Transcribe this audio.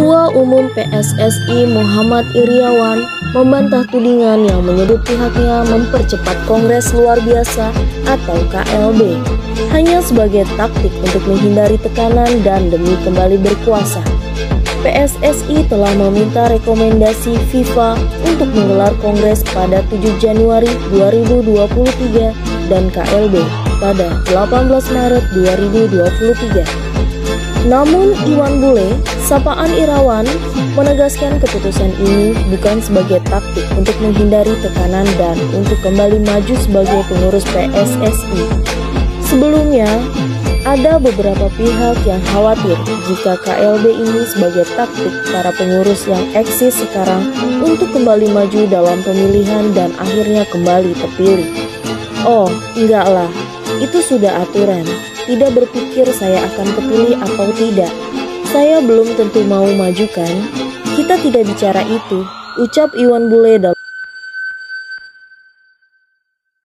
Ketua Umum PSSI Muhammad Iryawan membantah tudingan yang menyebut pihaknya mempercepat Kongres Luar Biasa atau KLB hanya sebagai taktik untuk menghindari tekanan dan demi kembali berkuasa. PSSI telah meminta rekomendasi FIFA untuk menggelar Kongres pada 7 Januari 2023 dan KLB pada 18 Maret 2023. Namun Iwan Bule, sapaan Irawan, menegaskan keputusan ini bukan sebagai taktik untuk menghindari tekanan dan untuk kembali maju sebagai pengurus PSSI. Sebelumnya, ada beberapa pihak yang khawatir jika KLB ini sebagai taktik para pengurus yang eksis sekarang untuk kembali maju dalam pemilihan dan akhirnya kembali terpilih. Oh, enggak lah, itu sudah aturan. Tidak berpikir saya akan kepilih atau tidak. Saya belum tentu mau maju kan? Kita tidak bicara itu, ucap Iwan Bule dalam